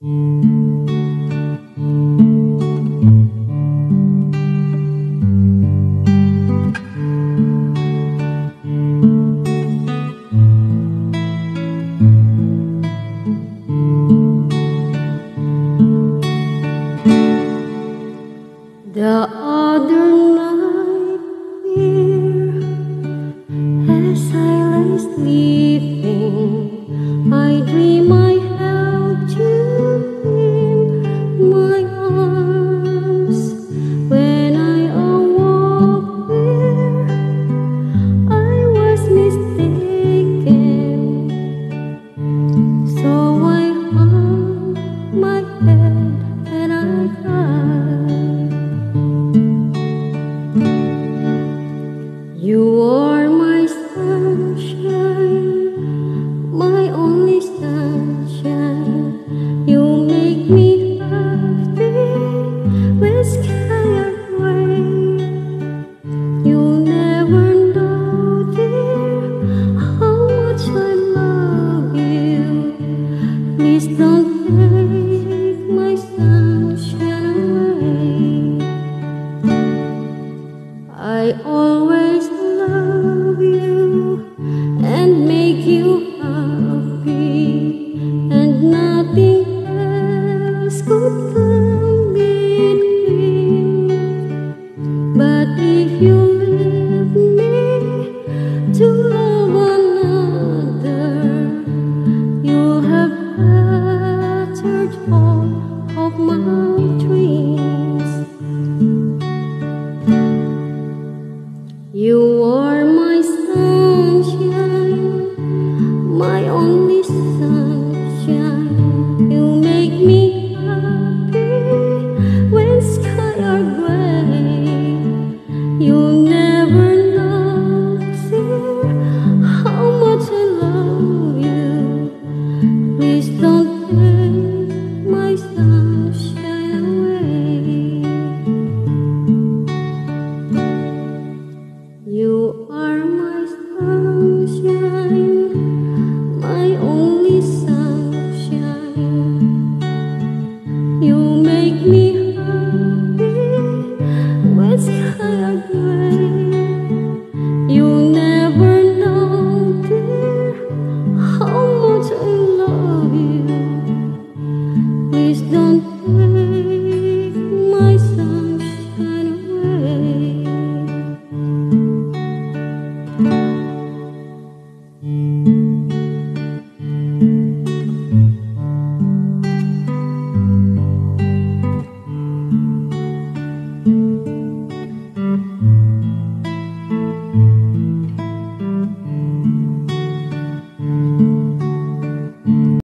The other night, dear, as I lay sleeping, I dream I held you in my arms. When I awoke, dear, I was mistaken. So I hung my head and I cried. You are my sunshine, my only sunshine. You make me happy when sky are gray. You'll never know, dear, how much I love you. Please don't take my sunshine away. I always love you and make you happy, and nothing else could come between. But if you leave me to love another, you have battered all of my dreams. You are my sunshine, my only sunshine.